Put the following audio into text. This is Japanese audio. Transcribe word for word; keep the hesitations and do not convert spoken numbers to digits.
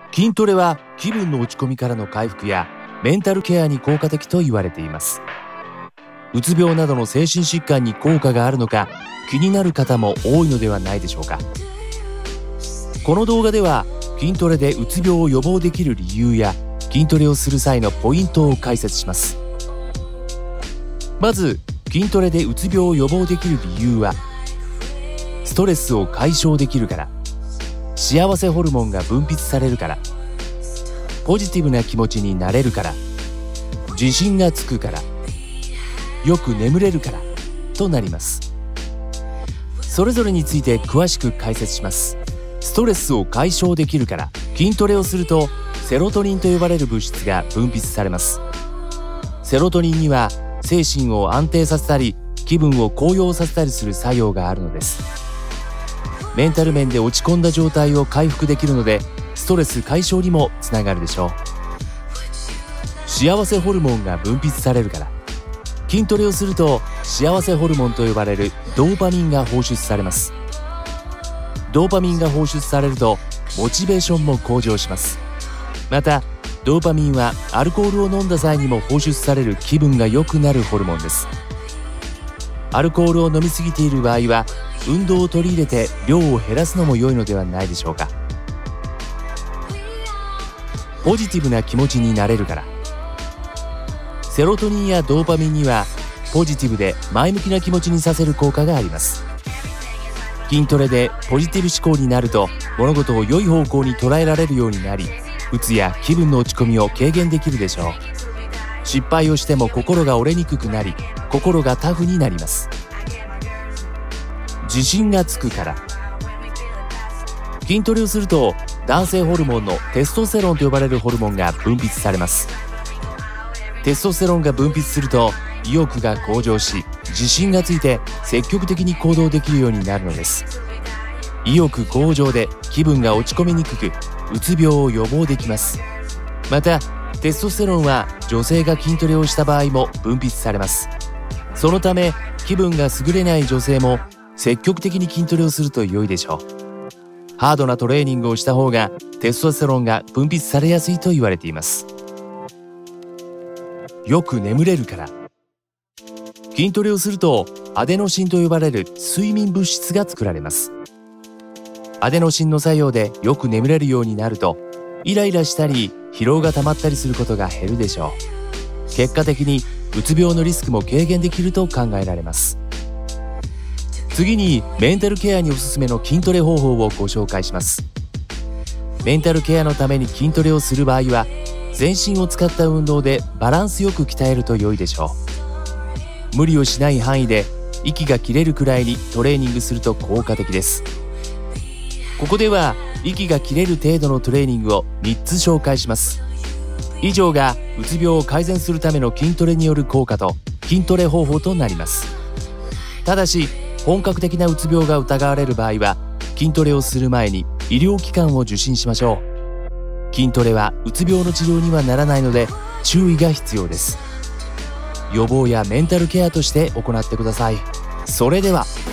筋トレは気分の落ち込みからの回復やメンタルケアに効果的と言われています。うつ病などの精神疾患に効果があるのか気になる方も多いのではないでしょうか。この動画では筋トレでうつ病を予防できる理由や筋トレをする際のポイントを解説します。まず筋トレでうつ病を予防できる理由は、ストレスを解消できるから、幸せホルモンが分泌されるから、ポジティブな気持ちになれるから、自信がつくから、よく眠れるからとなります。それぞれについて詳しく解説します。ストレスを解消できるから、筋トレをするとセロトニンと呼ばれる物質が分泌されます。セロトニンには精神を安定させたり気分を高揚させたりする作用があるのです。メンタル面で落ち込んだ状態を回復できるので、ストレス解消にもつながるでしょう。幸せホルモンが分泌されるから、筋トレをすると幸せホルモンと呼ばれるドーパミンが放出されます。ドーパミンが放出されるとモチベーションも向上します。またドーパミンはアルコールを飲んだ際にも放出される気分が良くなるホルモンです。アルコールを飲みすぎている場合は運動を取り入れて量を減らすのも良いのではないでしょうか。ポジティブな気持ちになれるから、セロトニンやドーパミンにはポジティブで前向きな気持ちにさせる効果があります。筋トレでポジティブ思考になると物事を良い方向に捉えられるようになり、うつや気分の落ち込みを軽減できるでしょう。失敗をしても心が折れにくくなり、心がタフになります。自信がつくから、筋トレをすると男性ホルモンのテストステロンと呼ばれるホルモンが分泌されます。テストステロンが分泌すると意欲が向上し、自信がついて積極的に行動できるようになるのです。意欲向上で気分が落ち込みにくく、うつ病を予防できます。またテストステロンは女性が筋トレをした場合も分泌されます。そのため気分が優れない女性も積極的に筋トレをすると良いでしょう。ハードなトレーニングをした方がテストステロンが分泌されやすいと言われています。よく眠れるから、筋トレをするとアデノシンと呼ばれる睡眠物質が作られます。アデノシンの作用でよく眠れるようになると、イライラしたり疲労が溜まったりすることが減るでしょう。結果的にうつ病のリスクも軽減できると考えられます。次にメンタルケアにおすすめの筋トレ方法をご紹介します。メンタルケアのために筋トレをする場合は、全身を使った運動でバランスよく鍛えると良いでしょう。無理をしない範囲で息が切れるくらいにトレーニングすると効果的です。ここでは息が切れる程度のトレーニングをみっつ紹介します。以上がうつ病を改善するための筋トレによる効果と筋トレ方法となります。ただし本格的なうつ病が疑われる場合は、筋トレをする前に医療機関を受診しましょう。筋トレはうつ病の治療にはならないので注意が必要です。予防やメンタルケアとして行ってください。それでは。